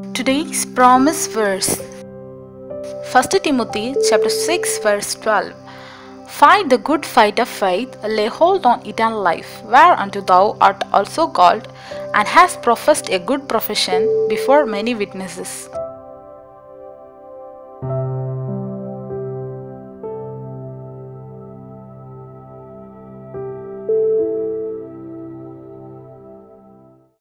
Today's promise verse, 1 Timothy chapter 6 verse 12. Fight the good fight of faith, lay hold on eternal life, whereunto thou art also called, and hast professed a good profession before many witnesses.